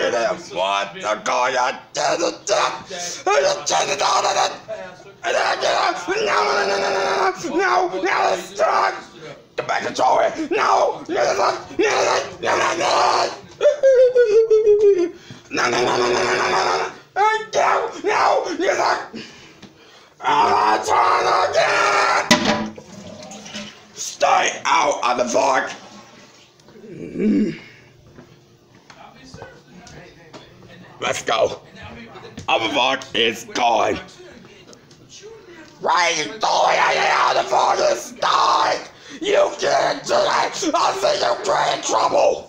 did it. What the God? You did it. You did it all of it. No, stop. Get back to Joey. No. No. Turn again. Stay out of the fog. Let's go. Our fog is gone. Right, the fog is gone. You can't do that. I think you're in trouble.